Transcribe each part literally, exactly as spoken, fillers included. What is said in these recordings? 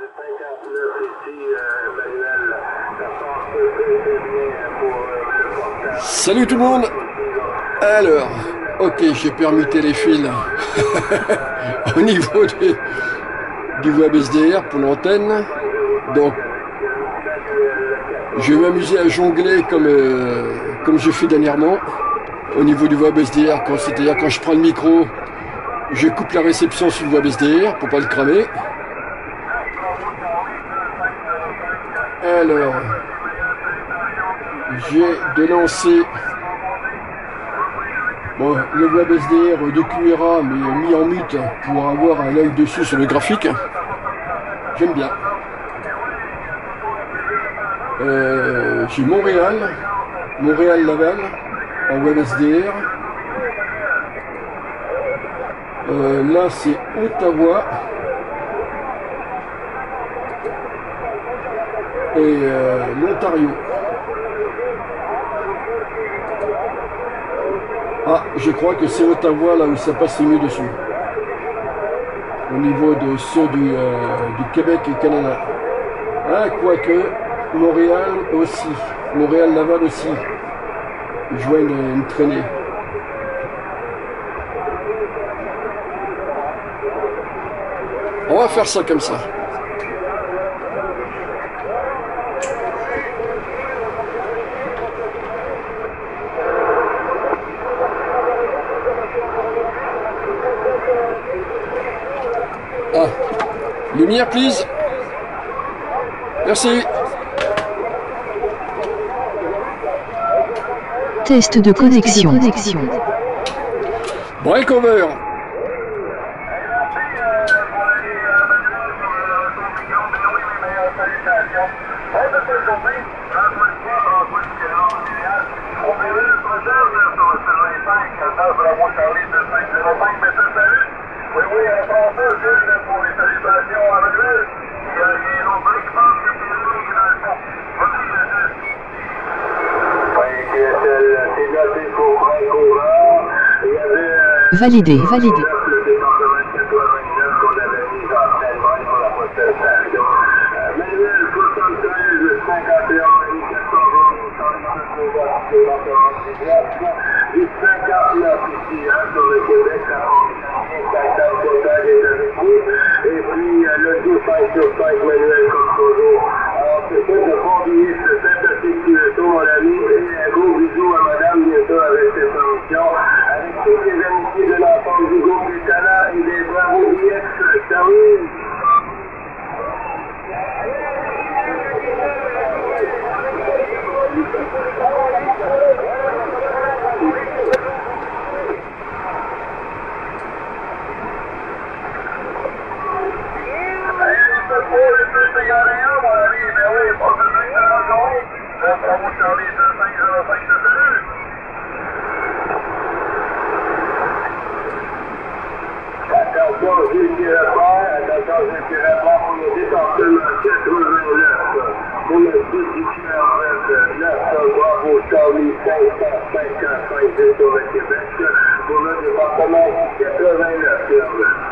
Salut tout le monde. Alors, ok, j'ai permuté les fils au niveau de, du web S D R pour l'antenne. Donc, je vais m'amuser à jongler comme, euh, comme je fais dernièrement au niveau du web S D R. Quand, c'est-à-dire quand je prends le micro, je coupe la réception sur le web S D R pour pas le cramer. Alors, j'ai délancé bon, le web S D R de Q R A, mais mis en mute pour avoir un œil dessus sur le graphique. J'aime bien. Euh, j'ai Montréal, Montréal-Laval en web S D R. Euh, là, c'est Ottawa. Et euh, l'Ontario. Ah, je crois que c'est Ottawa là où ça passe mieux dessus. Au niveau de ceux du, euh, du Québec et Canada. Ah, quoique, Montréal aussi. Montréal-Laval aussi. Je vois une, une traînée. On va faire ça comme ça. Ah, lumière, please. Merci. Test de connexion. Breakover. Oui, oui, à la française, juste pour les salutations à Manuel. Il y a un autre bruit qui pense que c'est lui qui est dans le fond. Vas-y, Manuel. C'est noté pour Breakover. Il y avait... Validé, validé. Le département quatre-vingt-neuf qu'on avait mis en stand-by pour la prochaine station. Manuel soixante-treize cinquante et un du cinquante-neuf ici, hein, sur le Québec, la et puis euh, le deux cinq sur cinq manuel comme toujours. Alors c'est ça de pas oublier ce sympathique Q S O, mon ami, et un gros bisou à madame, bien sûr, avec cette émission, avec tous les amitiés de l'ensemble du groupe des talents et des Bravo I X. Salut! Attention, Gilles qui répond, attention, Gilles qui répond pour le département quatre-vingt-neuf. Pour le dix-huit neuf, Bravo Charlie cinq cent cinquante-cinq sur le Québec. Pour le département quatre-vingt-neuf.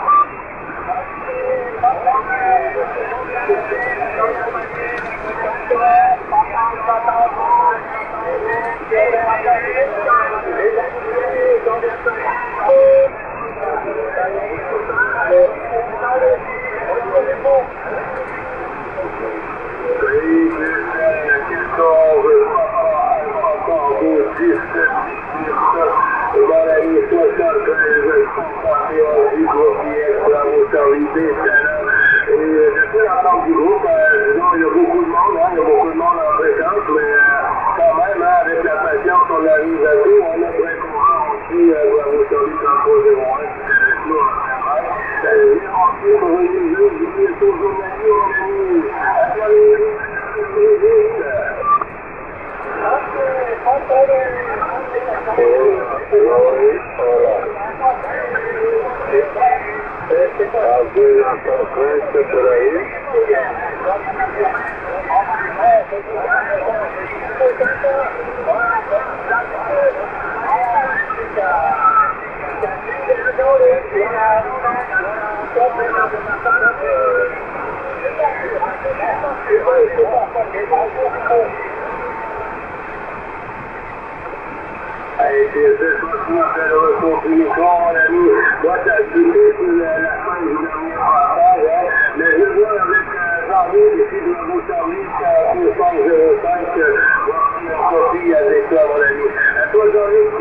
Il y a beaucoup de monde, hein, il y a beaucoup de monde en fréquence, mais euh, quand même, hein, avec la patience, on arrive à tout. On a très courant aussi, euh, Bravo Charlie trente-trois zéro un, qui est avec nous en travail. Euh, bien rempli pour les jeux, je dis aux journaliers, mon ami, à toi les jeux, les vite. Ok, contrôlé. Oui, voilà. Ah, deux cent treize, c'est pour la rue. mon uniquement, mon ami. Moi, ça a quitté sur la fin du dernier passage, hein. Mais je vois avec Jean-Louis, ici de la Boussardie, quatre cinq zéro cinq, voir si on copie avec toi, mon ami. À toi, Jean-Luc.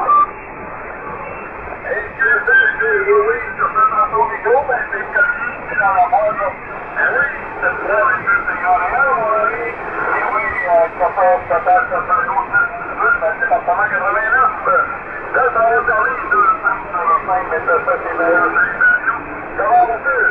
Est-ce que c'est que oui, je fais dans ton micro, ben c'est Camille qui est dans la boîte, là. Ben oui, c'est ça, les deux, c'est gars-là, mon ami. Et oui, quatorze, quatorze, quatorze, douze, ben c'est appartement quatre-vingt-neuf. Là, ça va parler de deux cinq zéro cinq, mais ça, ça, c'est meilleur. Salutations. Comment vas-tu?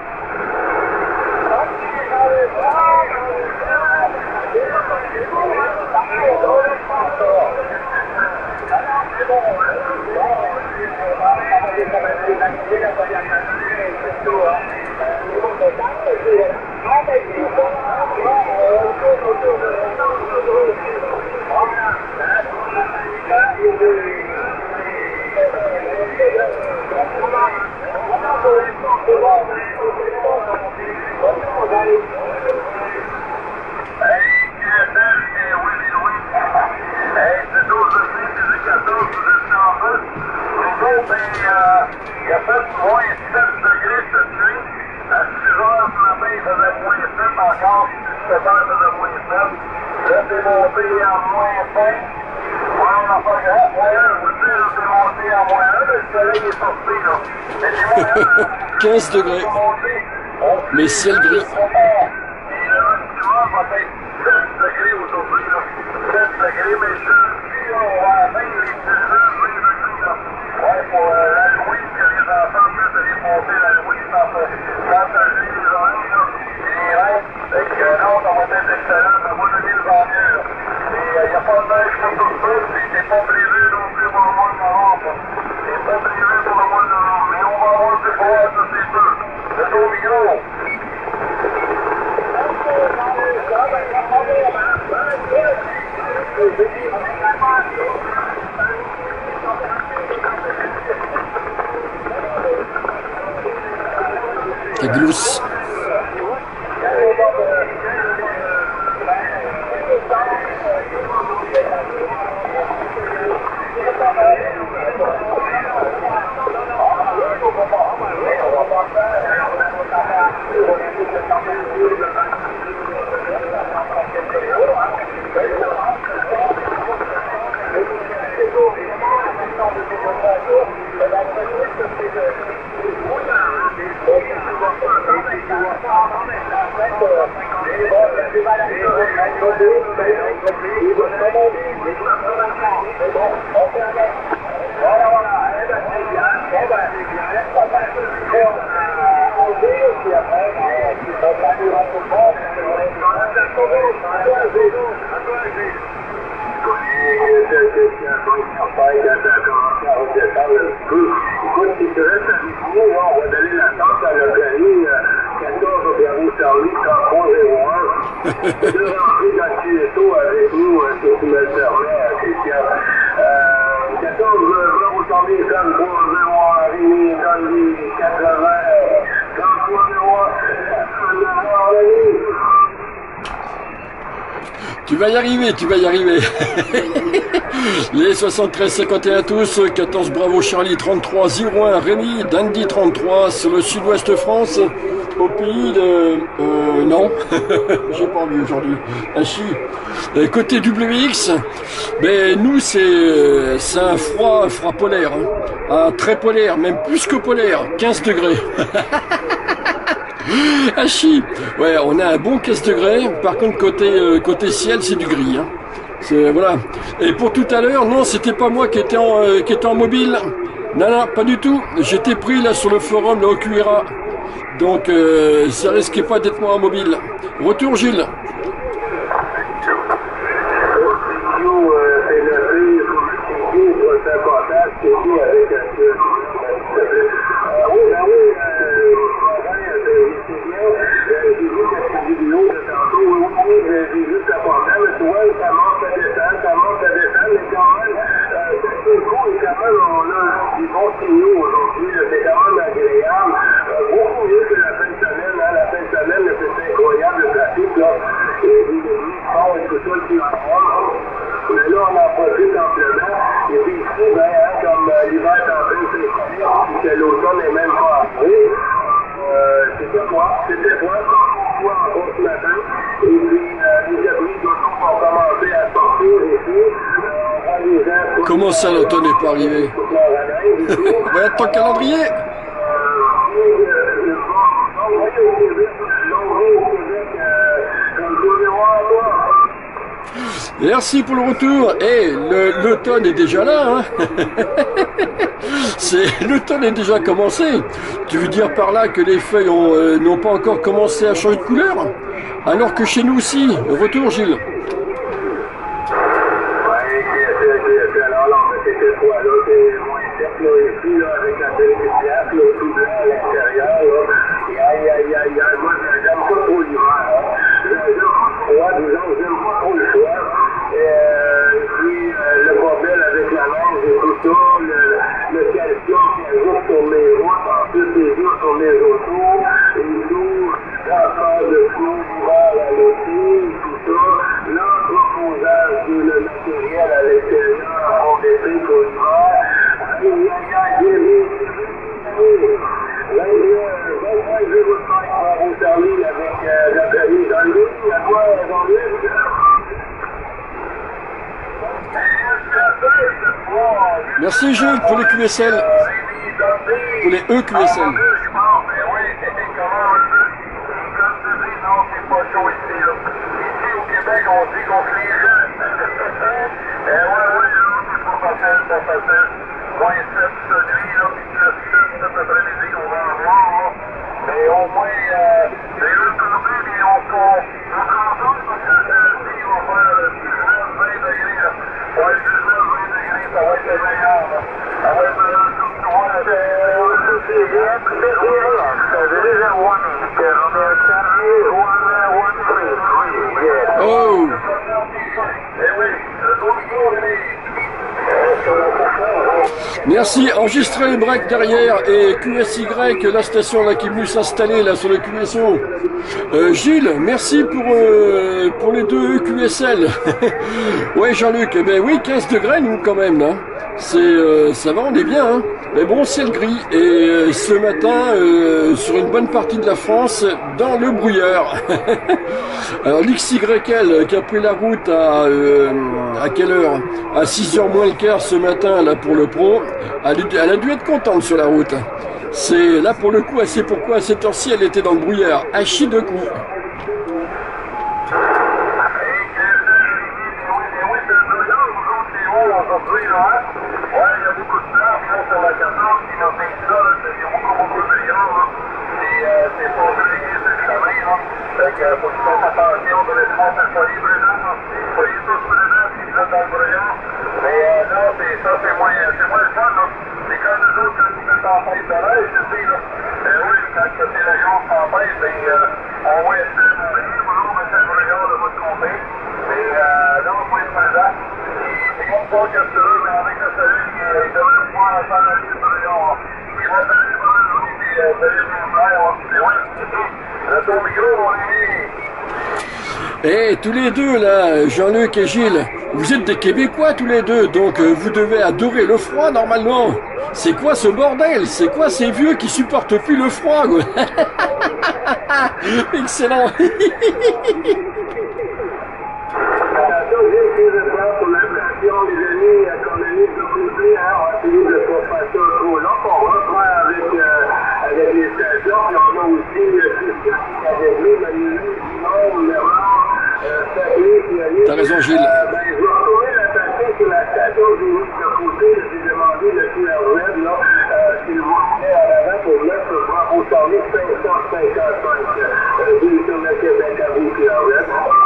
Il a fait moins sept degrés cette nuit. À six heures ce matin, il faisait moins sept encore. sept heures, il faisait moins sept. Là, c'est monté en moins cinq. Ouais, on n'a pas grave. Moins un, vous dire, c'est monté en moins un. Le soleil est sorti, là. Mais c'est moins un. quinze degrés. Mais ciel gris. Et le maximum va être sept degrés aujourd'hui, là. sept degrés, mais jeudi, on va atteindre les dix-neuf vingt degrés, là. Ouais, pour euh, l'Halloween, que les enfants puissent aller monter l'Halloween quand partager les oreilles, là, et les rêves. Fait que euh, non, ça va être excellent, ça va donner le vent mieux, là. Et il euh, n'y a pas de neige pour tout ça, puis c'est pas prévu non plus pour le mois de novembre. C'est pas prévu pour le mois de novembre, mais on va avoir du froid, ça c'est sûr. C'est au micro. Ça glousse. Écoute, si tu restes avec nous, on va donner la chance à notre ami quatorze Bravo Charlie trente-trois zéro un de rentrer dans le Tueto avec nous, si tu me le permets, Christian. quatorze Bravo Charlie trente-trois zéro un, Rémi dans les quatre-vingts, trente-trois zéro un, Tu vas y arriver, tu vas y arriver. Les soixante-treize cinquante et un tous, quatorze Bravo Charlie trente-trois zéro un, Rémi, Dandy trente-trois sur le sud-ouest France, au pays de... Euh, non, j'ai pas envie aujourd'hui. Ainsi, côté W X, ben nous c'est c'est un froid, froid polaire, hein. Un très polaire, même plus que polaire, quinze degrés. Hachi, ouais, on a un bon quinze degrés. Par contre, côté euh, côté ciel, c'est du gris. Hein. C'est voilà. Et pour tout à l'heure, non, c'était pas moi qui était en euh, qui était en mobile. Non, non, pas du tout. J'étais pris là sur le forum, là au Q R A. Donc, euh, ça risquait pas d'être moi en mobile. Retour, Gilles. Beaucoup mieux que la fin de semaine, hein, la fin de semaine, c'est incroyable le trafic, là. c'était toi, c'était toi, sans toi encore ce matin. Et puis, euh, les abris d'auto ont commencé à sortir ici. Euh, en disant... Comment ça, l'automne n'est pas arrivé? On va être ton calendrier. Merci pour le retour. Et hey, l'automne est déjà là, hein. C'est l'automne est déjà commencé. Tu veux dire par là que les feuilles ont, euh, n'ont pas encore commencé à changer de couleur? Alors que chez nous aussi. Retour, Gilles. Ici, là, avec la belle lumière, là, tout blanc à l'intérieur, là. Et aïe, aïe, aïe, aïe, moi, j'aime pas trop l'hiver, hein. J'aime pas froid, disons, j'aime pas trop le froid. Et, euh, et puis, euh, le bordel avec la neige et tout ça, le, le calcium qui ajoute sur mes routes, ensuite les jours sur mes autos, et tout, transfert de flou l'hiver à l'été, et tout ça. L'entreposage de le matériel à l'extérieur, en été qu'au hiver. Il y a, il y a, il y a, il y a, vingt-cinq virgule cinq pour au service avec notre ami Jean-Luc. Il y a quoi, Jean-Luc? Merci Jules pour les Q S L. Pour les E Q S L. On dit qu'on fait les jeunes. Eh ouais, ouais, là, c'est pas facile, pas facile. Moins sept cette nuit, là, puis plus sept cet après-midi, on va en voir, là. Mais au moins, euh, les deux côtés, mais on se concentre parce que celle-ci, on va faire le dix-neuf vingt degrés, là. Ouais, dix-neuf vingt degrés, ça va être le meilleur, là. Ça va être le tout droit, là. C'est bien, c'est bien. There is a warning. On est carré one, one, three, three, yeah. Oh! Merci, enregistrez les breaks derrière et Q S Y, la station là qui est venue s'installer là sur le Q S O. Euh, Gilles, merci pour, euh, pour les deux Q S L. Ouais Jean-Luc, eh ben oui, quinze degrés nous quand même là. C'est, euh, ça va, on est bien, hein. Mais bon, ciel gris. Et euh, ce matin, euh, sur une bonne partie de la France, dans le brouillard. Alors l'X Y L qui a pris la route à, euh, à quelle heure? À six heures moins le quart ce matin, là pour le pro. Elle, elle a dû être contente sur la route. C'est là pour le coup, elle sait pourquoi à cette heure-ci elle était dans le brouillard. À chi de coups. Aujourd'hui, là, ouais, il y a beaucoup de place, là, sur la quatorze, qui m'a fait ça, là, il y a beaucoup, beaucoup de millions, là. Et, euh, c'est pas obligé, c'est le chemin, là. Fait que, faut qu'ils fassent attention de l'espace de foyer présent, là. Soyez tous présents si vous êtes dans le brouillard. Mais, euh, là, c'est ça, c'est moins, c'est moins le fun, là. C'est comme nous autres, quand ils mettent en tête de l'air, je sais, là. Ben oui, quand c'est la journée sans tête, ben, euh, on va être très mauvais, moi, on va faire le brouillard de votre côté. Mais, euh, là, on va être présent. On voit que ça, mais avec le salut, il devrait pouvoir faire la liste de Lyon. Il va faire les bonnes et puis salut mon frère. Mais oui, c'est ton micro, mon ami. Eh, tous les deux là, Jean-Luc et Gilles, vous êtes des Québécois tous les deux, donc euh, vous devez adorer le froid normalement. C'est quoi ce bordel? C'est quoi ces vieux qui supportent plus le froid? Excellent. Pour l'impression, les amis, qu'on a mis de côté, hein, on va essayer de ne pas faire ça trop long. On va faire avec, euh, avec les stations, puis on a aussi euh, Christian qui a réglé, Manuel, Guillaume, Bernard, euh, Fabrice, qui a eu. T'as raison, Gilles. Euh, ben, je vais retrouver la station sur la station que j'ai mise de côté. J'ai demandé le Q R Z, là, euh, s'il vous plaît, en avant pour mettre au service cinq cent cinquante-cinq. Euh, j'ai sur le Québec à vous, Q R Z.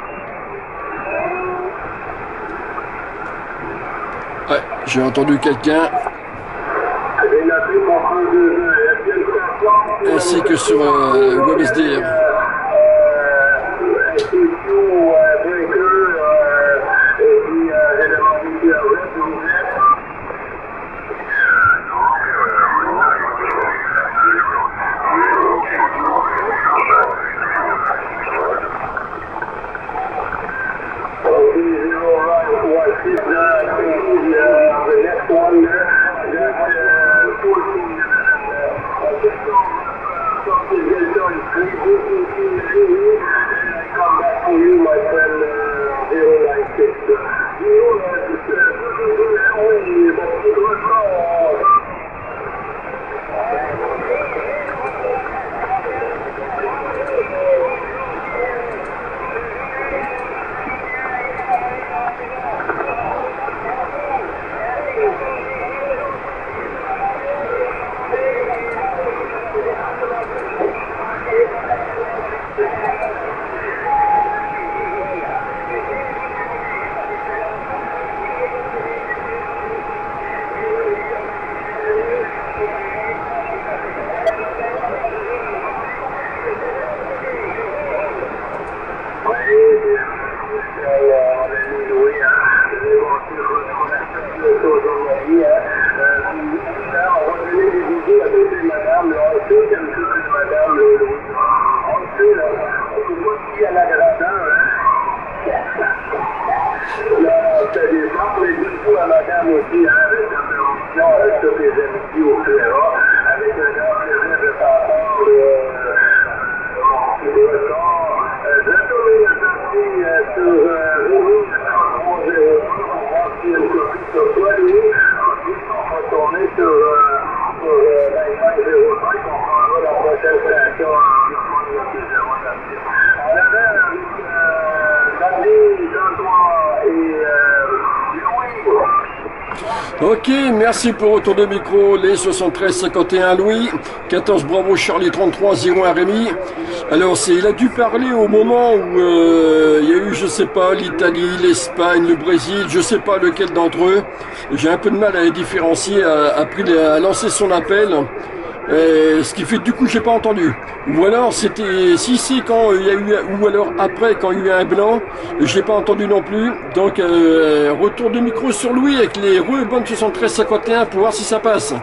Ouais, j'ai entendu quelqu'un. Ainsi que sur euh, WebSDR. Sortir quelqu'un ici, Ok, merci pour retour de micro, les soixante-treize cinquante et un Louis, quatorze Bravo Charlie trente-trois zéro un Rémi. Alors c'est, il a dû parler au moment où euh, il y a eu, je sais pas, l'Italie, l'Espagne, le Brésil, je sais pas lequel d'entre eux. J'ai un peu de mal à les différencier, à, à, pris, à lancer son appel. Euh, ce qui fait du coup j'ai pas entendu. Ou alors c'était si c'est quand il y a eu ou alors après quand il y a eu un blanc, j'ai pas entendu non plus. Donc euh, retour de micro sur Louis avec les Re Bonne soixante-treize cinquante et un pour voir si ça passe.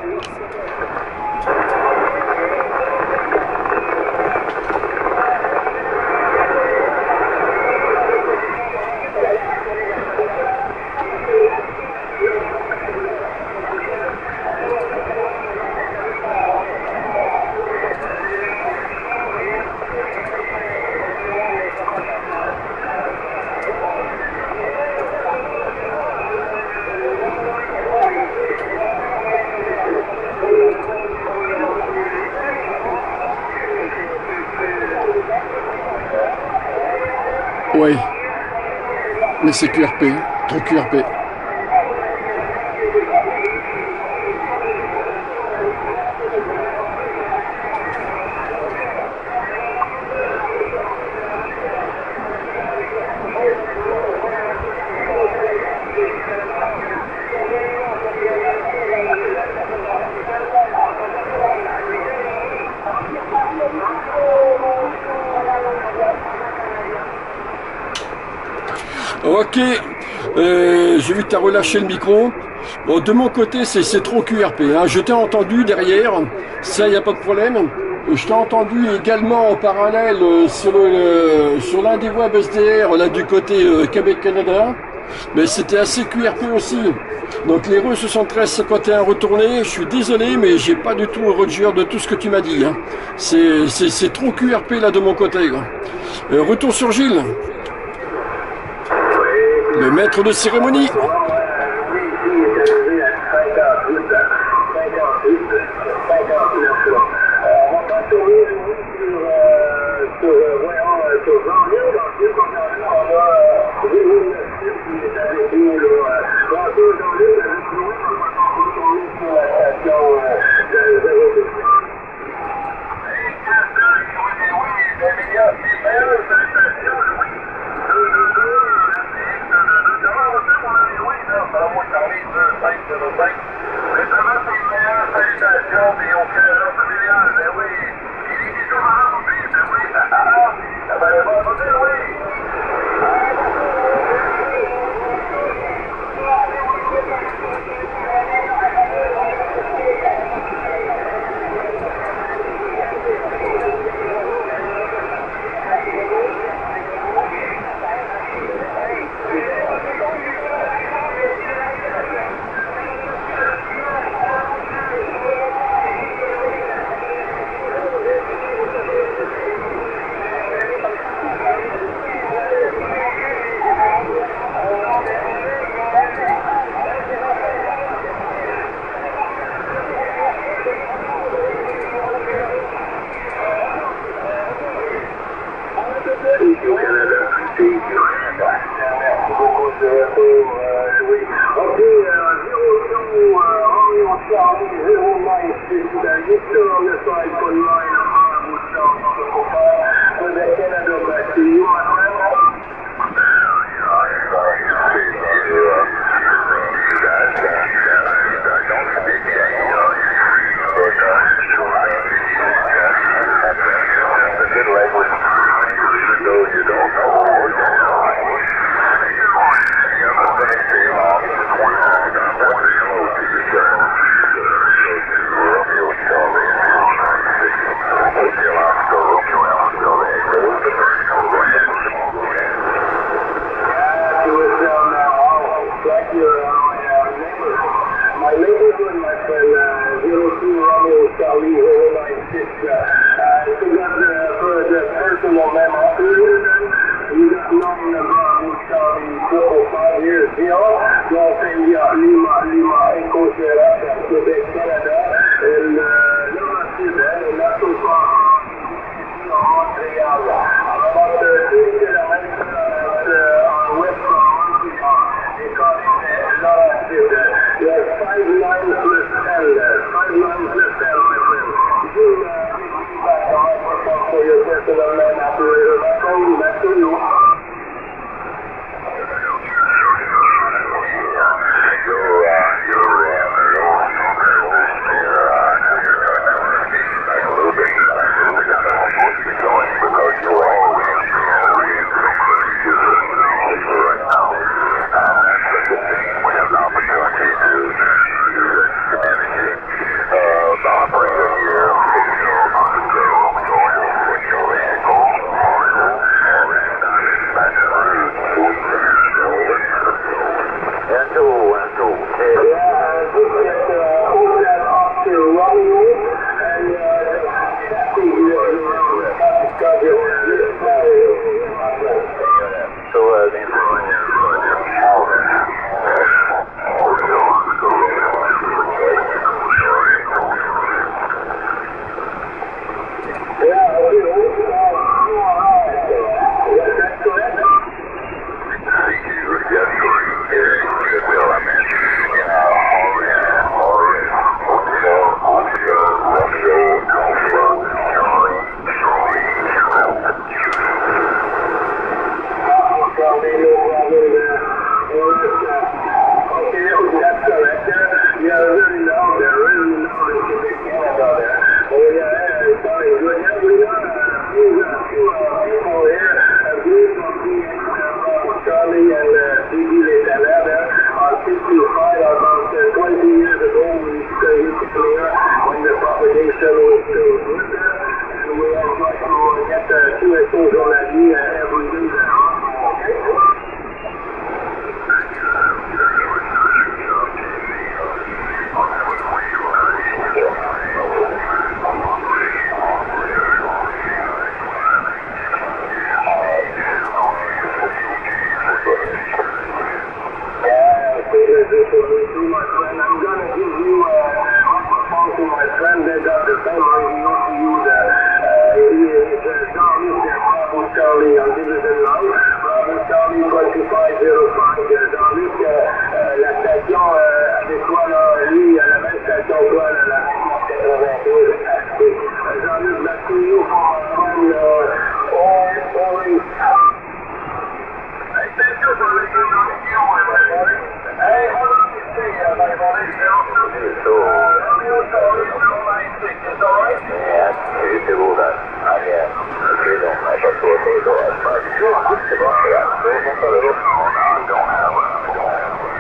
Oui, mais c'est Q R P, trop Q R P. Ok, euh, j'ai vu que tu as relâché le micro. Bon, de mon côté, c'est trop Q R P. Hein. Je t'ai entendu derrière, ça, il n'y a pas de problème. Je t'ai entendu également en parallèle euh, sur le, sur l'un des web S D R, là du côté euh, Québec-Canada. Mais c'était assez Q R P aussi. Donc les Re soixante-treize cinquante et un retournés, je suis désolé, mais j'ai pas du tout rejoué de tout ce que tu m'as dit. Hein. C'est trop Q R P là de mon côté. Euh, retour sur Gilles. Le maître de cérémonie. Yes. training journalier uh, every day there. Okay? My friend, I'm gonna give you a microphone to my friend. They got the same radio to use. Uh, uh, Jean-Luc Bravo Charlie en division line. Bravo Charlie vingt-cinq zéro cinq. Jean-Luc, euh, euh, la station euh, avec toi, là, lui, à la même station que toi, là, la quatre-vingt-douze. Jean-Luc, back to you for my friend. Uh, all, always. Hey, thank you for listening to you, my buddy. Hey, how do you see, uh, my buddy? It's all right. It's all right? Yeah, c'est c'est beau, là. Ah, yeah. Ok, donc, on n'a pas trop de choses à faire. C'est bon, c'est bon, c'est bon. C'est bon, c'est bon. I don't have one. I don't have one.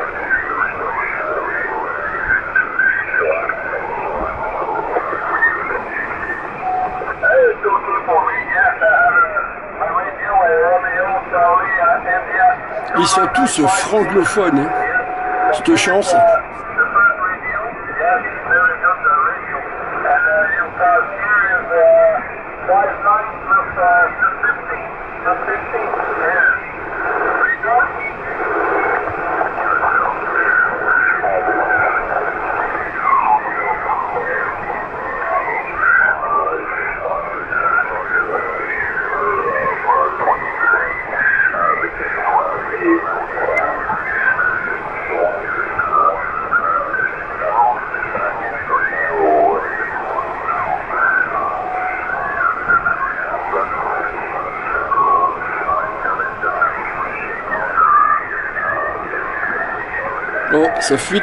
Hey, it's so good for me, yes. I have a, my radio, I Romeo, Charlie, uh, India. Ils sont tous franglophones, hein. Cette chance. Oh, ça fuite.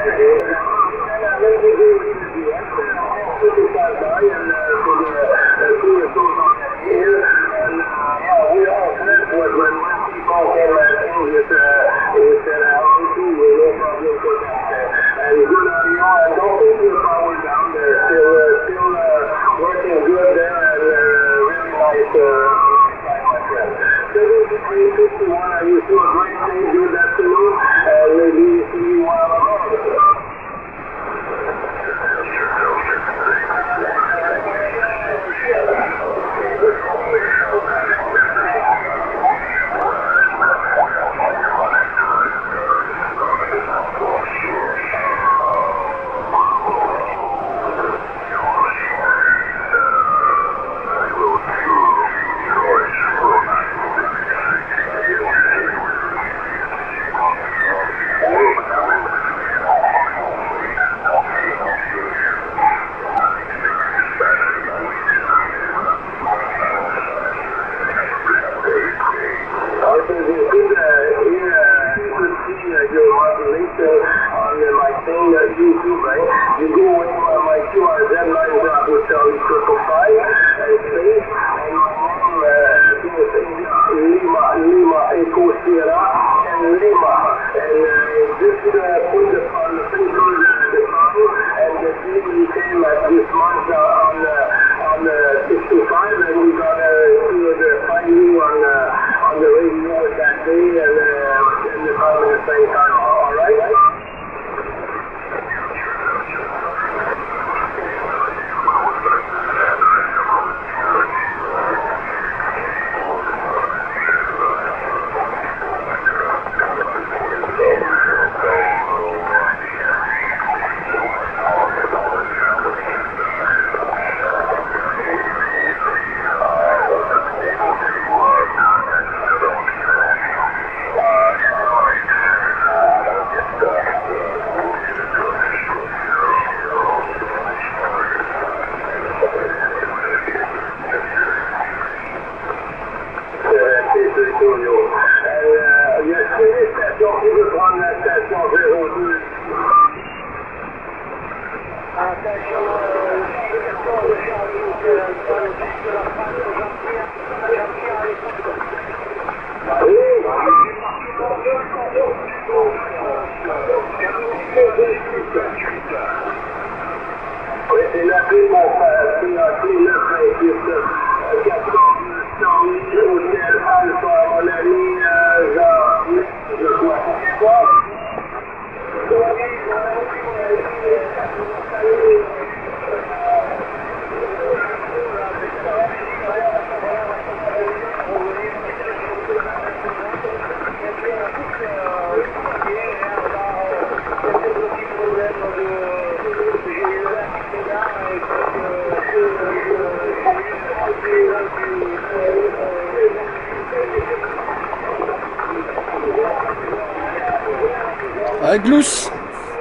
Glous.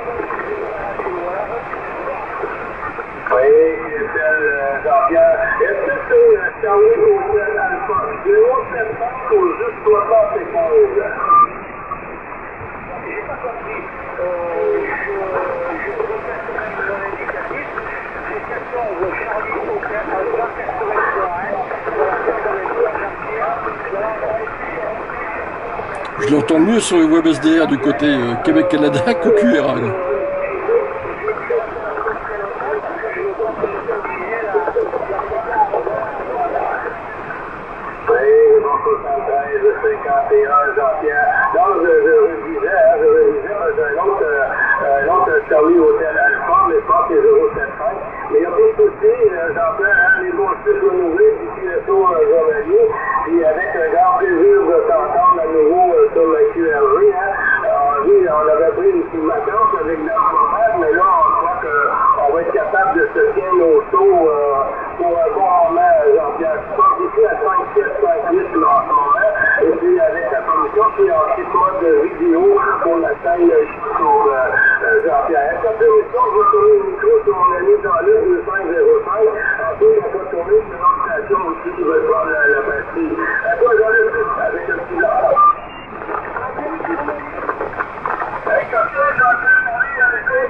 Oui, c'est Jean-Pierre. Est-ce que c'est Charlie Hôtel Alpha? zéro sept cinq ou juste soixante et quinze? J'ai pas compris. Je repasse quand même mon indicatif. C'est quatorze Charlie Hôtel Alpha quatre-vingt-trois. Je l'entends mieux sur le web S D R du côté euh, Québec-Canada qu'au Q R A. Là. cinquante et un, Jean-Pierre. Donc, je, je revisais, hein, je revisais un autre, euh, autre Charlie Hôtel Alpha, mais je pense que c'est zéro sept cinq. Mais il n'y a pas de souci, euh, Jean-Pierre, hein, les bons chiffres renouvelés d'ici le tour euh, journalier. Puis avec un grand plaisir de t'entendre à nouveau euh, sur le Q R V. Hein. Alors, oui, on avait pris une petite vacance avec la promenade, mais là, on croit qu'on va être capable de se tenir nos sauts euh, pour un bon moment, Jean-Pierre. Je pense ici à cinq sept cinq huit là, en ce moment. Et puis avec la commission qui est en petit mode de vidéo pour la chaîne YouTube, euh, Jean-Pierre. Est-ce que permission, je vais tourner le micro sur mon ami Jean-Luc deux cinq zéro cinq. Ensuite, on va tourner sur une autre station aussi qui va prendre la, la batterie. À toi, Jean-Luc, avec un petit laptop. Hey, comme ça, Jean-Pierre, on est avec eux.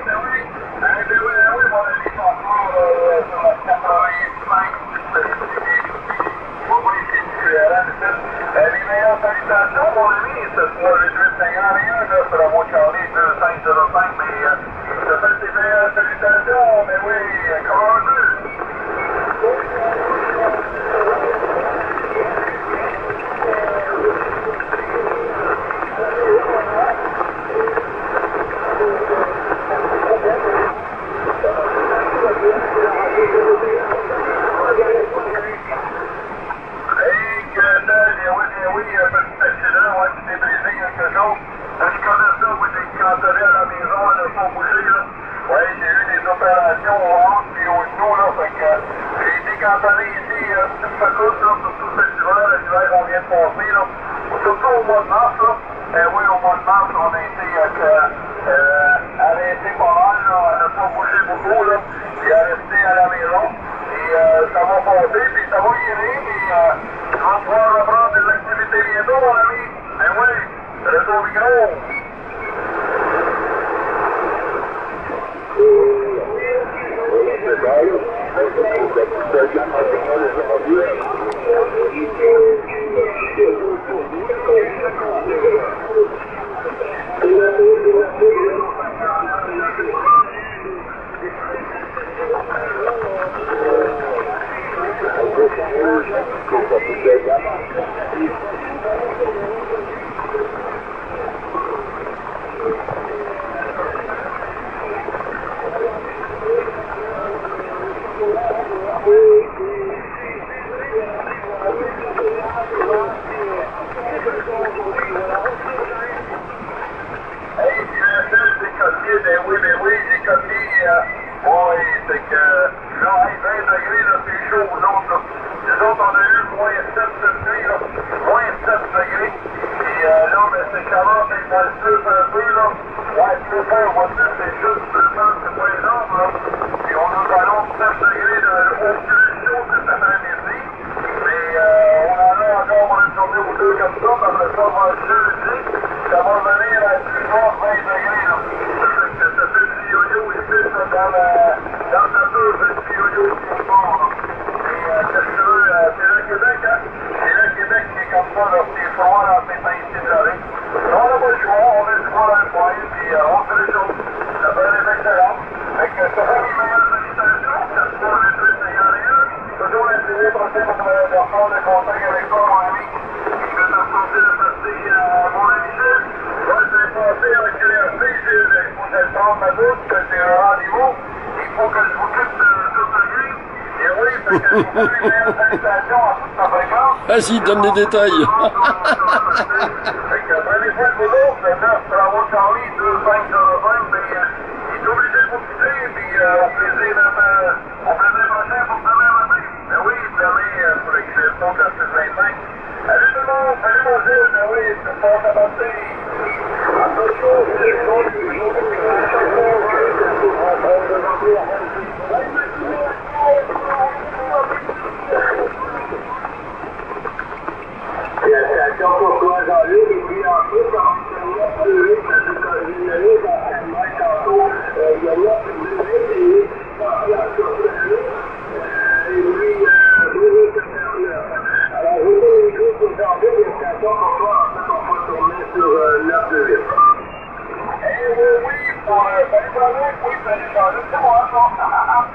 zéro cinq, mais euh, je te fais tes meilleures salutations, mais oui, comment veux-tu? Surtout au mois de mars, là. Euh, oui, au mois de mars, on a été euh, euh, arrêté pas mal, là. On n'a pas bougé beaucoup, là. Et à rester à la maison. Et euh, ça va passer, puis ça va y aller, mais euh, on va pouvoir reprendre des activités bientôt, mon ami. Eh oui, retour micro. Ben oui, ben oui, j'ai copié. Euh, oui, c'est que là, hey, vingt degrés, là, c'est chaud, nous autres, là. Nous autres, on a eu moins sept cette nuit, là. Moins sept degrés. Et euh, là, ben, c'est commence à être dans le plus un peu, là. Ouais, plus faire, voiture, c'est juste plus un, c'est pas énorme, là. Et on nous annonce sept degrés de, au plus chaud cet après-midi. Mais euh, on en a encore pour une journée ou deux comme ça, parce que ça va jeudi. Ça va venir à plus fort vingt degrés, là. Dans la, dans la tour de Yoyo qui est fort. Et euh, qu'est-ce que tu veux, euh, c'est le Québec, hein? C'est le Québec qui est comme ça, là, c'est froid dans ses pinces de l'oreille. On n'a pas le choix, on met du froid dans le foyer, puis euh, on fait les choses. Ça fait des excellents. Fait que ça fait une meilleure félicitations, ça se passe les plus cinquante-et-un. Toujours un plaisir pour de reprendre le contact avec toi, mon ami. Je vais te reporter le passé à mon ami Gilles. Moi, je vais passer avec L R C, Gilles. Il faut que je prenne ma bouche, c'est un rendez-vous. Il faut que je m'occupe de toute la grille. Et oui, fait que je vous fais une meilleure salutation à toute ma fréquence. Vas-y, donne les détails. Fait que prenez soin de vous autres, le neuf Bravo Charlie deux cinq zéro cinq, mais euh, il est obligé de vous quitter, puis euh, au plaisir de euh, au plaisir prochain pour demain matin. Mais oui, demain euh, pour l'exhibition de la six vingt-cinq. Salut tout le monde, salut mon Gilles, mais oui, c'est fort à passer. Attention, c'est le monde du jour de la station pour toi, Jean-Luc, et puis ensuite, on va se mettre ça se coordonner dans la main tantôt. Il y a là, et la surprise, et lui, Bruno Saint-Bernard. Alors, je vais les groupes pour Jean-Luc, et la station pour toi, ensuite, on va tourner sur neuf deux huit. Eh oui, oui, pour salut Jean-Luc, oui, salut Jean-Luc, c'est moi, ça.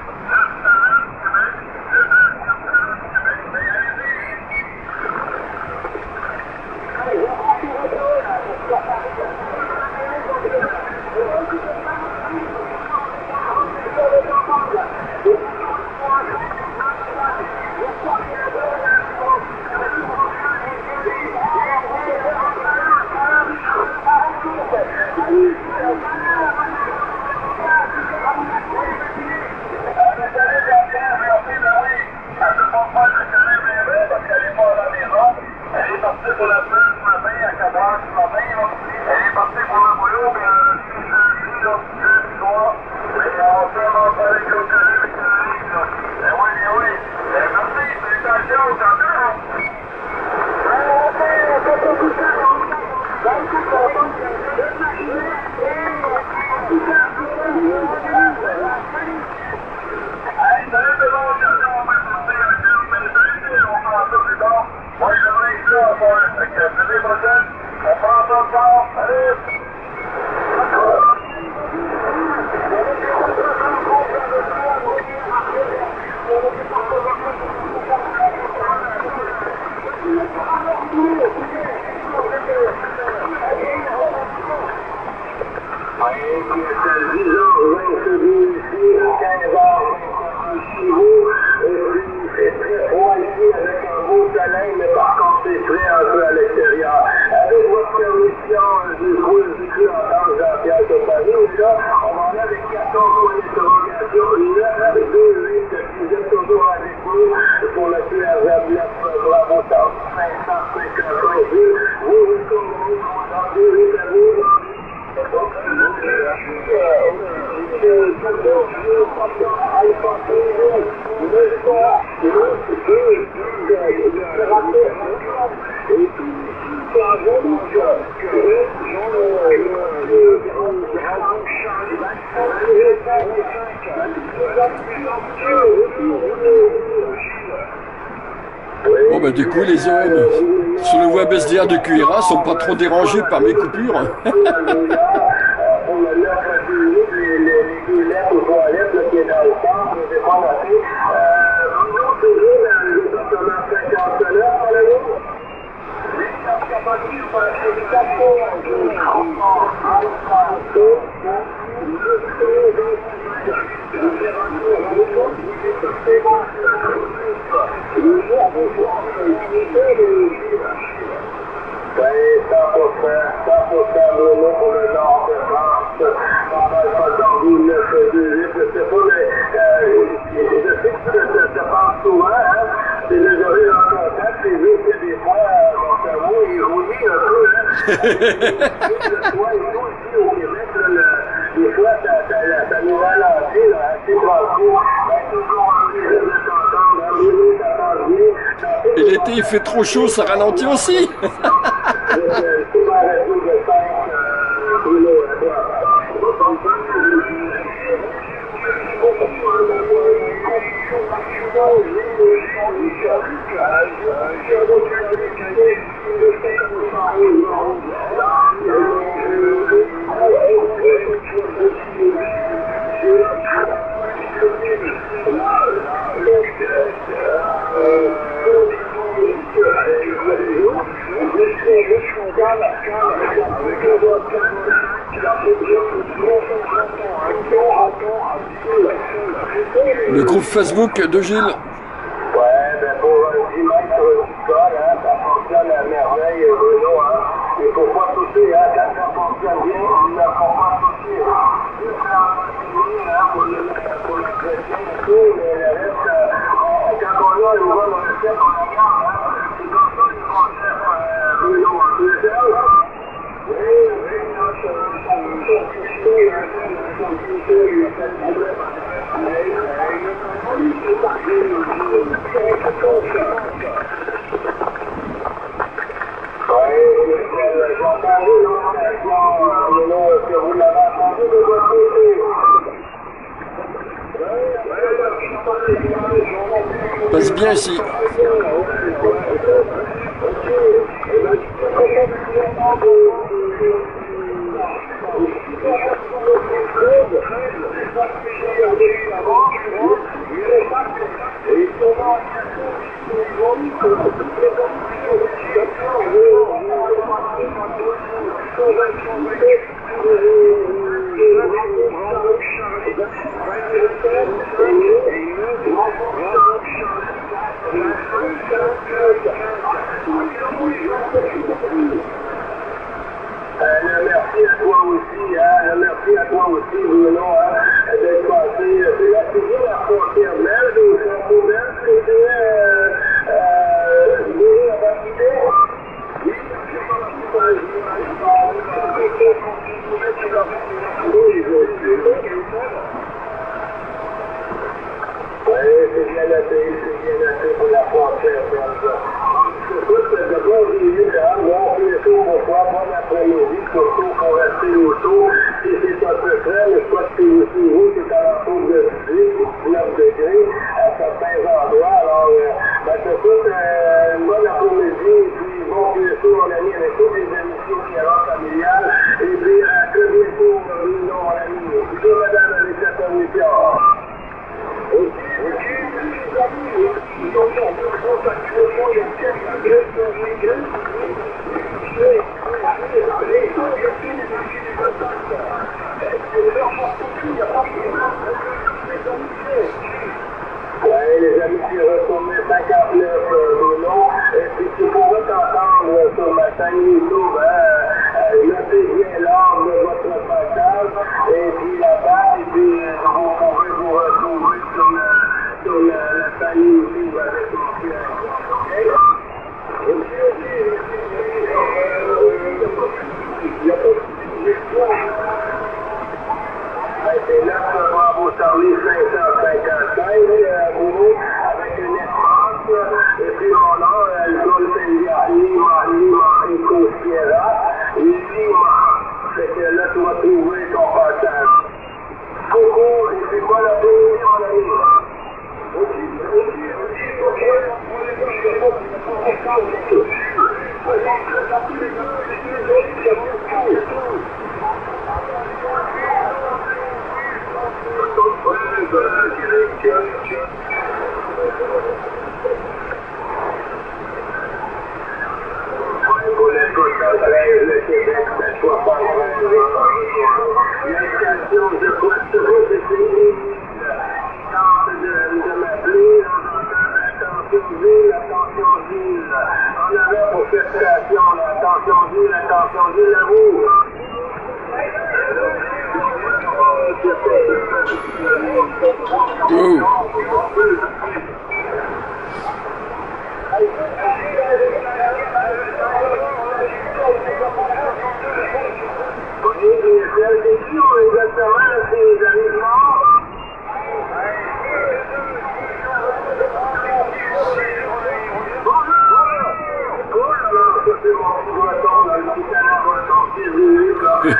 c'est dix heures vingt-deux ici, quinze heures vingt-deux chez vous. Et puis, c'est très froid ici avec un beau soleil, mais par contre, c'est frais un peu à l'extérieur. Avec votre permission, je trouve que je suis entendre Jean-Pierre Compagnie. Et là, on va aller avec quatorze points d'interrogation, neuf, deux, huit, vous êtes toujours avec nous pour le Q R Z neuf, bravo, cinq cent cinquante-cinq mille. Vous, vous tournez, on a deux, huit à vous. Bon bah du coup les O M sur le web S D A de Q I R A sont pas trop dérangés par mes coupures. Pour le neuf à deux huit, les, les, les deux lettres aux toilettes là, qui est dans le centre, je vais pas noter. Euh, Bruno, toujours dans le département cinquante-neuf, allez-vous? Oui, dans le capacité, c'est quatre oui, cent pour cent, cent pour cent Bruno pour le nord de France. Pendant le Fondorgou neuf deux huit, je sais pas, mais euh, je sais que ça se passe souvent, hein. C'est déjà eu en contact, c'est juste que des fois, euh, mon cerveau, il rouille un peu, hein. Le toit et tout ici au Québec, là, le, des fois, ça, ça, ça nous ralentit, là, assez tranquille. Ben, toujours un plaisir de t'entendre, hein. Bruno, ça passe bien. Et l'été il fait trop chaud, ça ralentit aussi. Le groupe Facebook de Gilles. Ouais, ben pour un dix mètres sur le sol, hein, ça fonctionne à merveille, Bruno, hein. Il ne faut pas toucher, hein, quand ça fonctionne bien, il ne faut pas toucher. Il faut continuer, hein, pour le pour le chrétien et tout, mais le reste, euh, quand on a une bonne recette, on la garde, hein. C'est comme ça les concepts, euh, Bruno, en deux heures, hein. Oui, oui, non, ça ça me fait toucher, hein, ça me fait toucher, il y a pas de problème. Passe bien ici. Euh, merci à toi aussi, hein, merci à toi aussi, Bruno, hein, d'être passé. C'est là toujours la frontière belge ou franco-belge, que tu es, euh, euh, Bruno, la rapidité? Oui, c'est bien noté, c'est bien noté pour la frontière belge. Écoute, d'abord, j'ai eu un bon plaisir pour toi, bon après-midi, surtout pour rester au chaud. Si c'est un peu frais, mais je crois que c'est vous, c'est à l'entour de dix-huit, dix-neuf degrés à certains endroits. Alors, euh, ben, c'est tout, euh, une bonne après-midi, et puis bon plaisir, mon ami, avec toutes les émissions qui sont familiales. Et puis, à très bientôt, Bruno, mon ami. Bonjour, madame, avec la commission. Ok, ok, mes amis, nous avons deux actuellement, il y a quelques grèves de règles. chaîne YouTube, hein, notez bien l'ordre de votre passage, et puis là-bas, et puis vous pouvez vous retrouver sur, le, sur le, la chaîne YouTube avec mon frère. C'est là que Bravo Charlie cinq cent cinquante-cinq, Bruno, avec une espace, et puis mon nom, Golfendia Lima Lima Eco Sierra, Lima. C'est que là, tu vas trouver ton passage. Coco, et puis bon après-midi, mon ami. Ok, ok, ok, le Québec, c'est soixante-treize. L'instation de quoi ce que c'est fini. Tente de, de m'appeler, attention ville, attention ville. En avant pour cette station, attention ville, attention ville à vous. Oh. C'est qui exactement, c'est les amis morts? Cool, alors ça c'est mon petit boisson, là, le petit canard boisson qui est venu, là. On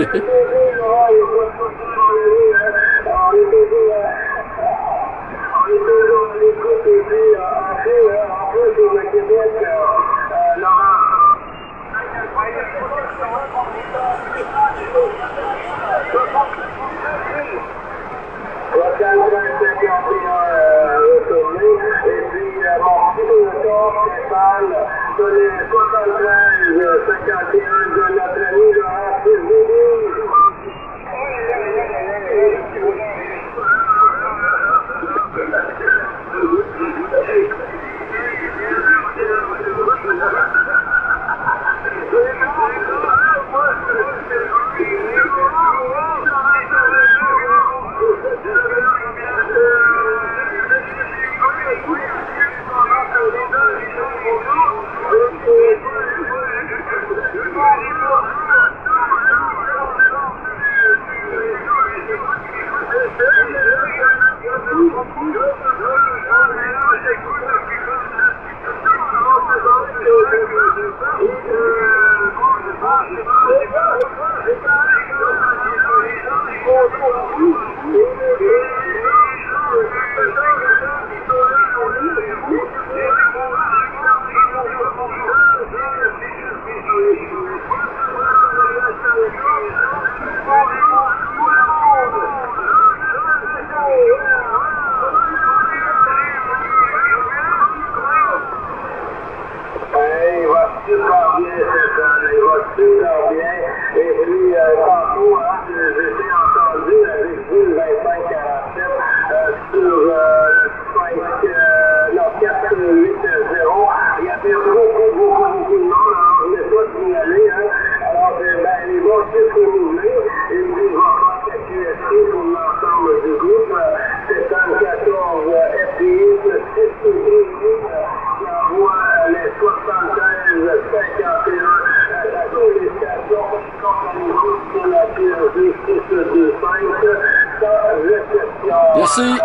est toujours on est toujours à l'écoute, et puis en fait, en plus sur le Québec, Laurent. soixante-treize cinquante et un retourné, et puis euh, mon petit retour Stéphane sur les soixante-treize cinquante et un de notre ami Laurent Sylvie. Merci.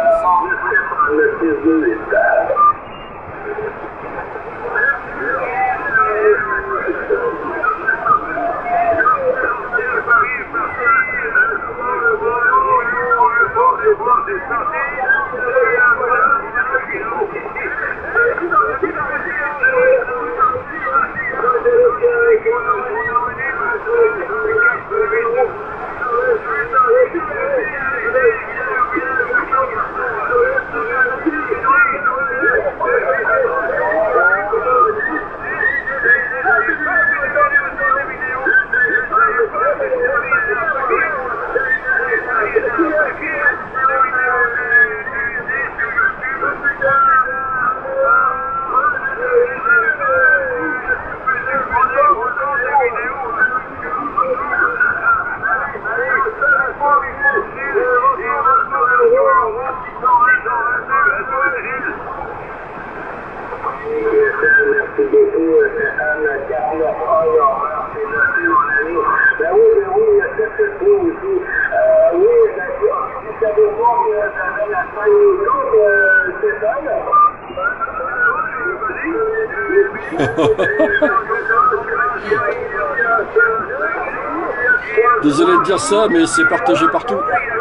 Yeah. Désolé de dire ça, mais c'est partagé partout.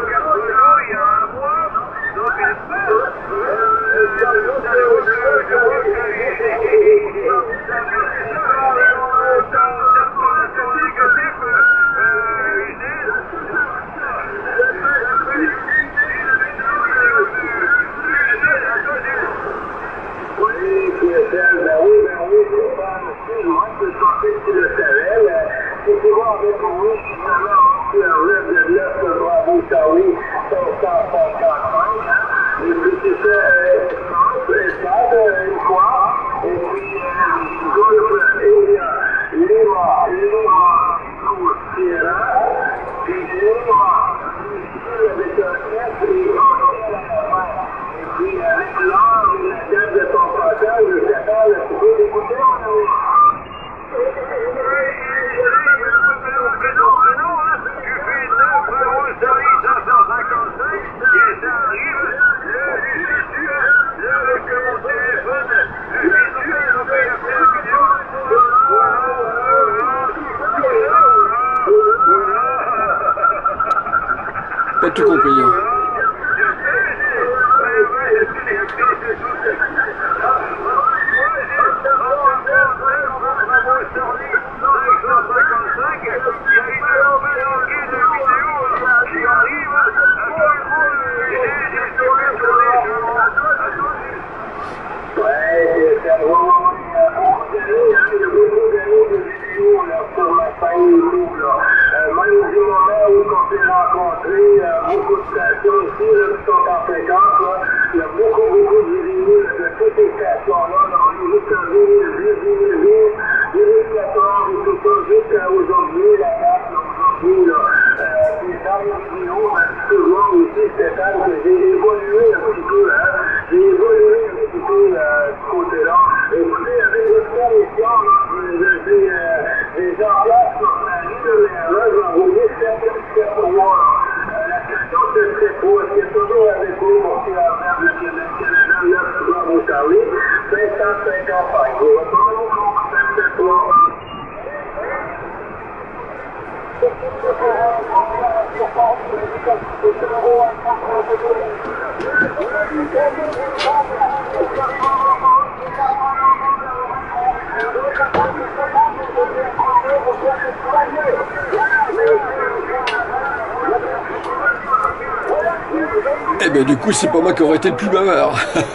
Pas tout compris. Hein. Eh ben du coup c'est pas moi qui aurais été le plus bavard.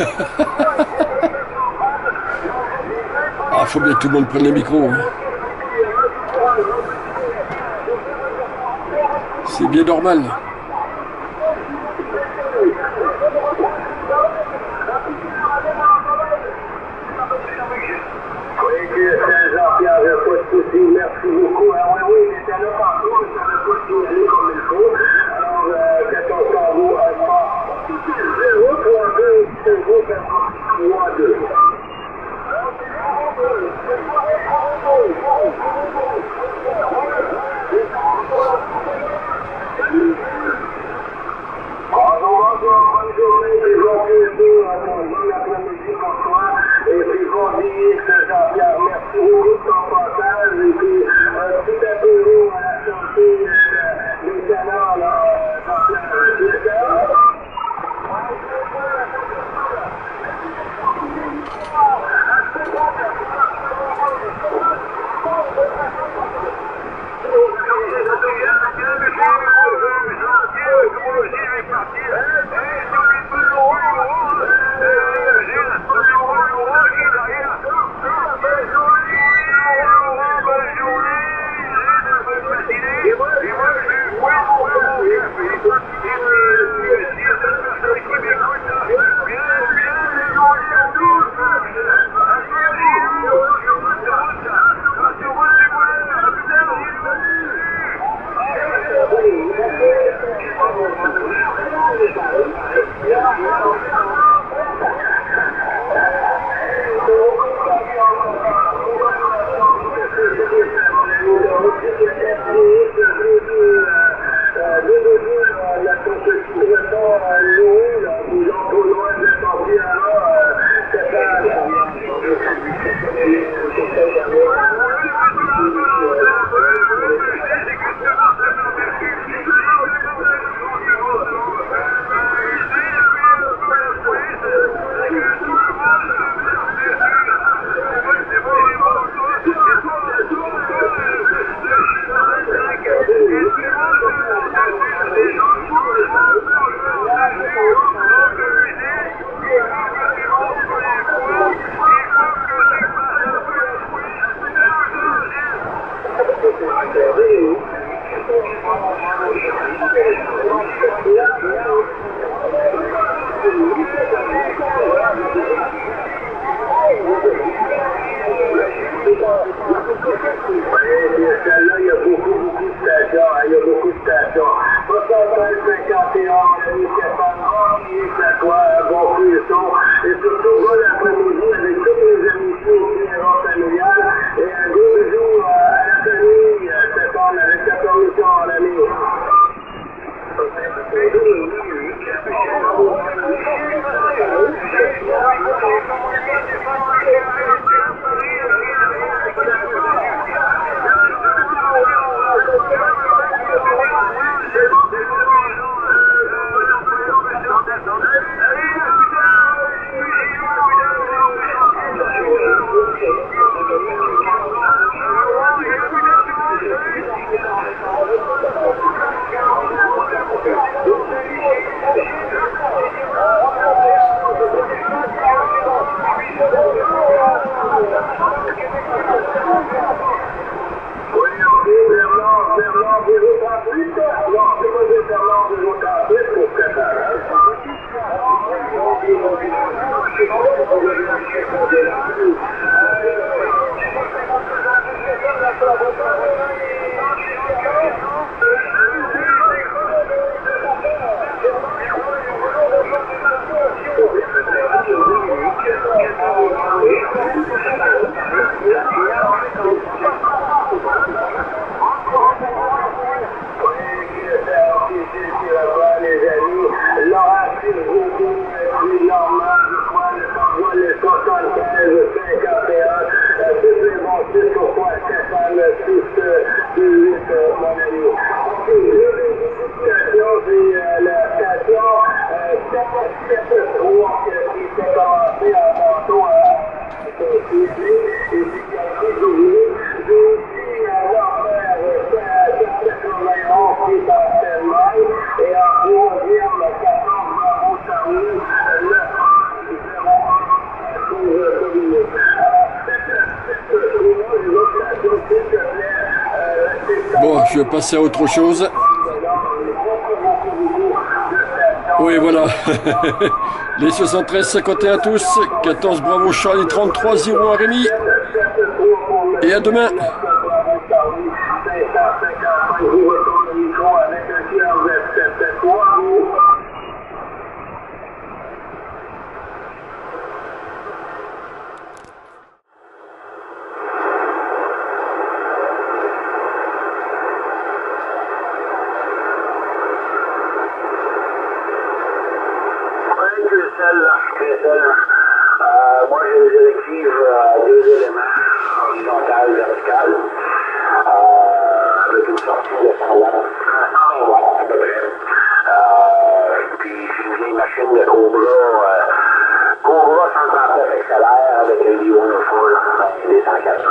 Ah, faut bien que tout le monde prenne les micros. Hein. C'est bien normal. Merci beaucoup. Alors, oui, oui, il était là tantôt, mais ça n'avait pas tourné comme il faut. Alors, euh, quand on s'en va à zéro trois deux, zéro trois deux. Bonjour, bonne journée, puis bon après-midi pour toi. Et puis, bon dîner, Jean-Pierre, merci beaucoup de ton passage. Et puis, un petit apéro à la santé euh, des canards, là, Jean-Pierre. Bonne journée. Bon, je vais passer à autre chose. Oui, voilà. Les soixante-treize cinquante et un tous. quatorze Bravo Charlie, trente-trois zéro à Rémi. Et à demain. Euh, moi, j'ai une directive à deux éléments, horizontale, verticale, euh, avec une sortie de cent watts, cent vingt watts à peu près. Euh, puis j'ai une vieille machine de Cobra, euh, Cobra cent trente-neuf accélère avec un D cent quatre et des cent quatre.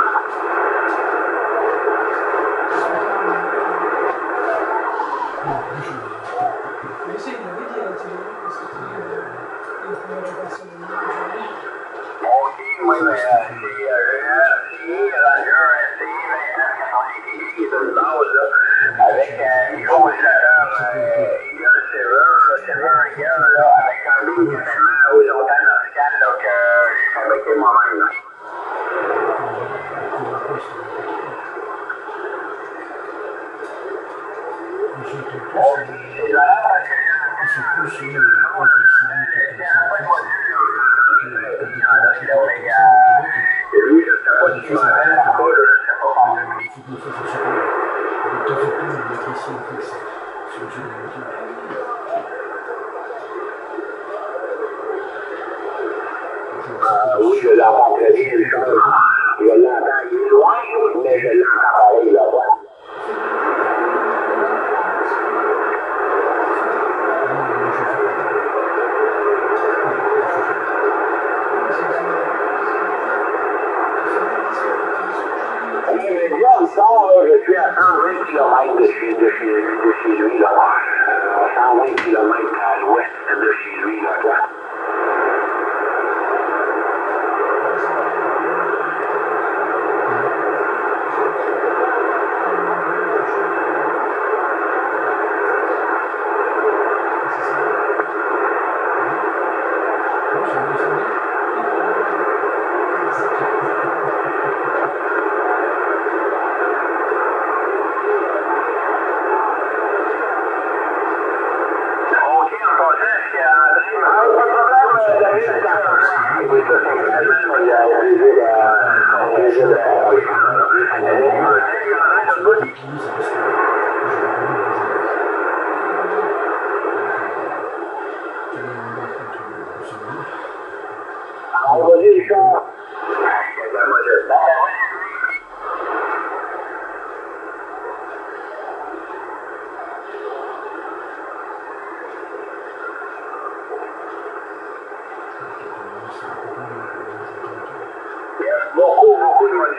Oui, mais c'est G R C I, Ranger S C I, vingt-neuf quatre-vingt-dix, qui est une base, là, avec un micro-ventilateur Eagle Silver, Silver Eagle, là, avec un ligne seulement horizontal vertical, là, que j'ai fabriqué moi-même, là. Bon, c'est valable parce que j'ai un c'est lui, je ne sais pas si je m'en vais là-bas, je ne sais pas. Euh, oui, je l'entends très bien, le changement. Je l'entends, il est loin, mais je l'entends pareil là-bas. Je suis à cent vingt kilomètres de chez, de chez, de chez lui, là. À cent vingt kilomètres à l'ouest de chez lui, là, toi.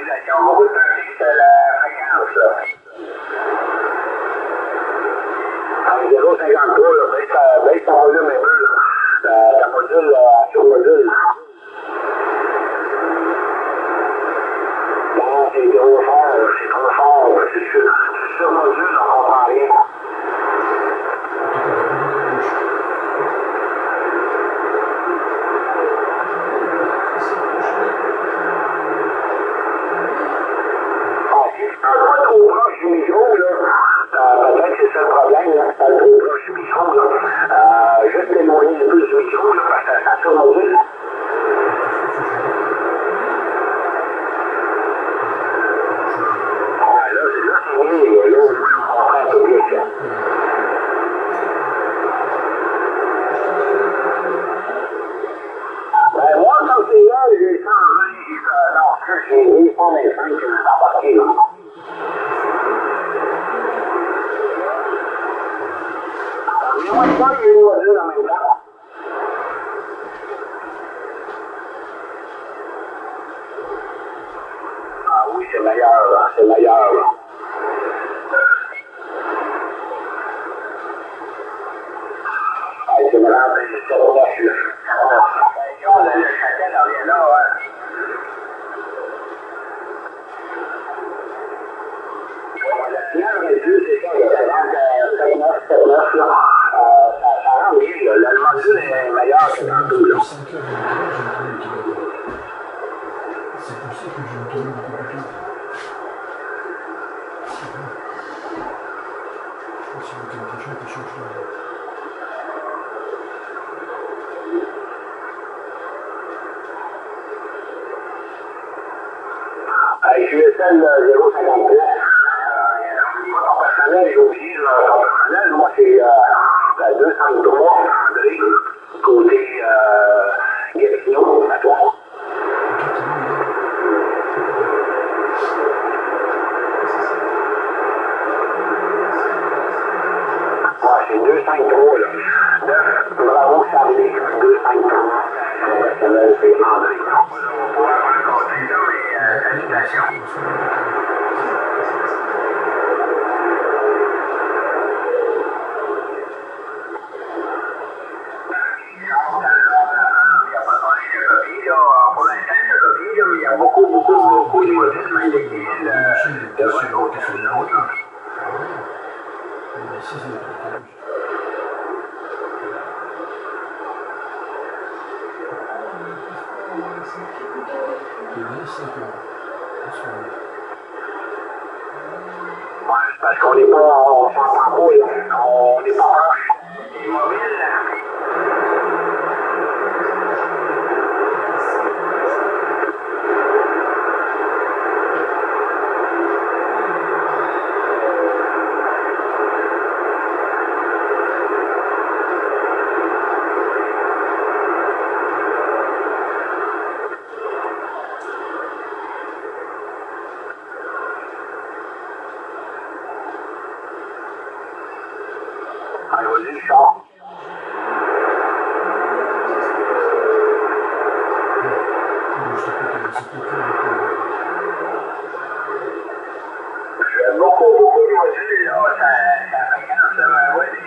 l'utilisation. Beaucoup de trafic, c'est la fréquence, là. Avec zéro virgule cinquante-trois, là, baisse ta, baisse ton volume un peu, là. Ta, ta module, là, sur module. Non, c'est trop fort, c'est trop fort. C'est sur, sur module, on comprend rien. Pas trop proche du micro, là. Euh, peut-être que c'est ça le problème, là. Pas trop proche du micro, là. Euh, juste éloigner un peu du micro, là, parce que ça surmodule. Ah, là, c'est là, c'est mieux, là, on comprend un peu plus, là. Ben, moi, comme c'est là, j'ai cent vingt, euh, non, j'ai cent vingt-cinq que j'ai embarqué, là. Mais moi, je vois qu'il y a une module en même temps. Ah oui, c'est meilleur, là. C'est meilleur, là. Ah, c'est vraiment c'est proche, là. On a le châtel, on vient là, ouais. Le signal réduit, c'est ça, ça rentre sept neuf, sept neuf, là. Euh, ça, ça rentre bien, là. Le module est meilleur que tantôt, là. C'est pour ça que je me tourne beaucoup plus tôt. Je pense que c'est le week-end prochain qui change là. Hey, je suis celle zéro cinquante-trois. Moi, ton personnel, j'ai oublié, ton personnel, moi, c'est euh, deux cent trois, André, côté euh, Gatineau, à toi. Ouais, c'est deux cent trois, là. neuf, bravo, Charlie, deux cent trois. Ton personnel, c'est André. On pourra raconter ça, mais euh, salutations. Il y a beaucoup, beaucoup, beaucoup de modules même qui viennent de votre côté à nous autres. Ouais, c'est parce qu'on n'est pas, on s'entend pas, là. On n'est pas proche. C'est mobile, là. Allez, vas-y, Charles. J'aime beaucoup, beaucoup de modules, là. Ça, ça fréquence, là. Ouais,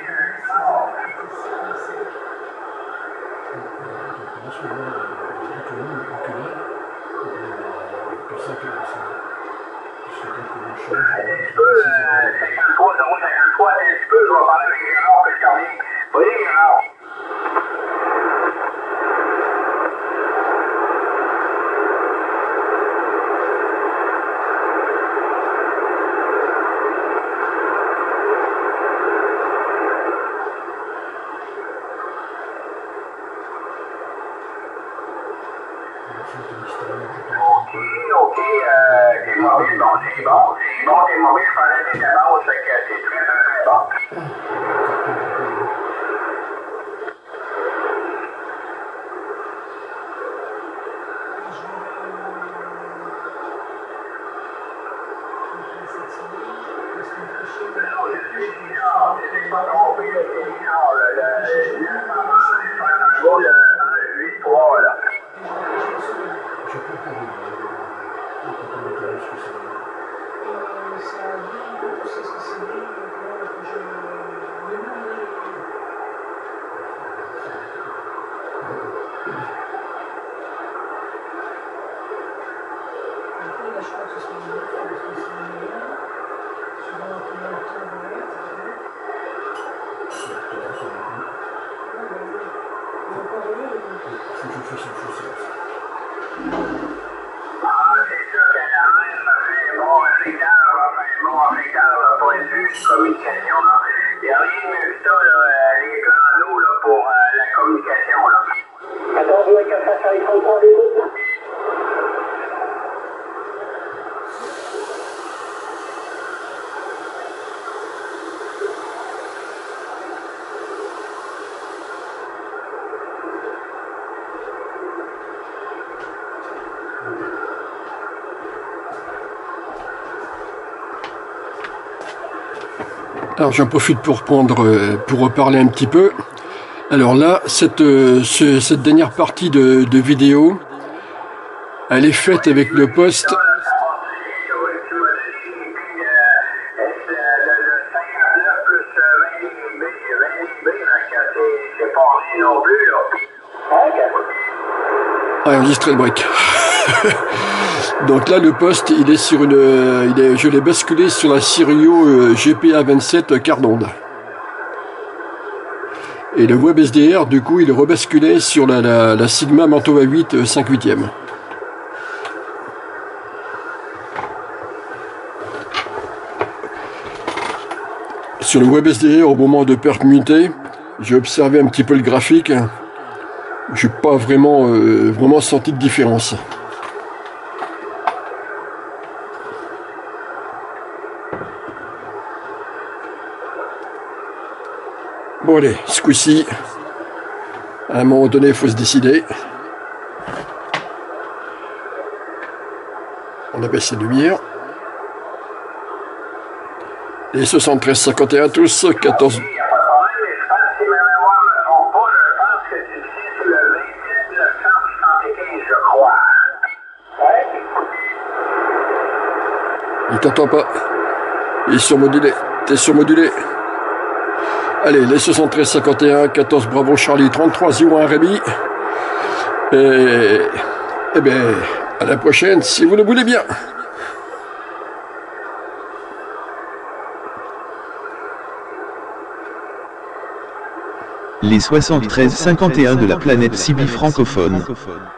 un petit peu, cinquante-trois, zéro cinquante-trois, un petit peu, je vais parler avec Gérard, que je t'en reviens. Vas-y, Gérard. Ok, ok, euh, t'es mobile, bon, c'est bon. C'est bon, t'es mobile, je parlais des tabacs, fait que c'est très, très, très bon. C'est pas trompé, le Seigneur, le huit trois, là. Faut que je fasse une chose. Ah, c'est sûr que la même a fait bon réglage, enfin bon réglage d'un point de vue de communication. Là. Il n'y a rien de mieux que ça, là, les plans d'eau là, pour euh, la communication. Là. Attends, je veux que ça fasse un contrôle des autres. Alors j'en profite pour prendre, pour reparler un petit peu. Alors là, cette, ce, cette dernière partie de, de vidéo, elle est faite avec le poste. Ah, enregistré le break. Donc là, le poste, il est sur une, il est, je l'ai basculé sur la Sirio G P A vingt-sept quart d'onde. Et le WebSDR, du coup, il est rebasculé sur la, la, la Sigma Mantova huit cinq huitième. Sur le WebSDR, au moment de permuter, j'ai observé un petit peu le graphique. Je n'ai pas vraiment, euh, vraiment senti de différence. Bon allez, ce coup-ci, à un moment donné, il faut se décider. On a baissé de lumière. Et soixante-treize cinquante et un tous, quatorze. Il t'entend pas. Il est surmodulé. T'es surmodulé. Allez, les soixante-treize cinquante et un, quatorze Bravo Charlie, trente-trois zéro un Rémi. Et, et bien, à la prochaine, si vous le voulez bien. Les soixante-treize cinquante et un de la planète Sibi francophone.